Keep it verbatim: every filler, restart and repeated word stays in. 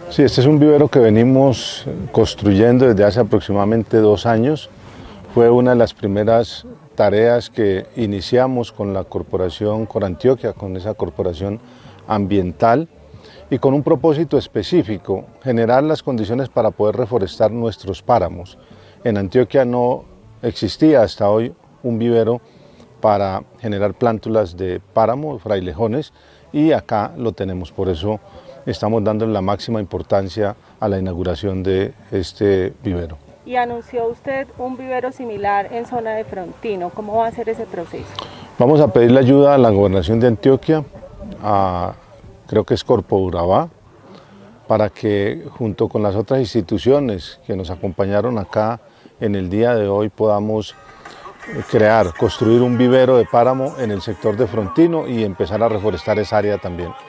Sí, este es un vivero que venimos construyendo desde hace aproximadamente dos años. Fue una de las primeras tareas que iniciamos con la corporación Corantioquia, con esa corporación ambiental y con un propósito específico, generar las condiciones para poder reforestar nuestros páramos. En Antioquia no existía hasta hoy un vivero para generar plántulas de páramo, frailejones, y acá lo tenemos, por eso estamos dando la máxima importancia a la inauguración de este vivero. Y anunció usted un vivero similar en zona de Frontino. ¿Cómo va a ser ese proceso? Vamos a pedirle ayuda a la Gobernación de Antioquia, a, creo que es Corpo-Urabá, para que junto con las otras instituciones que nos acompañaron acá en el día de hoy podamos crear, construir un vivero de páramo en el sector de Frontino y empezar a reforestar esa área también.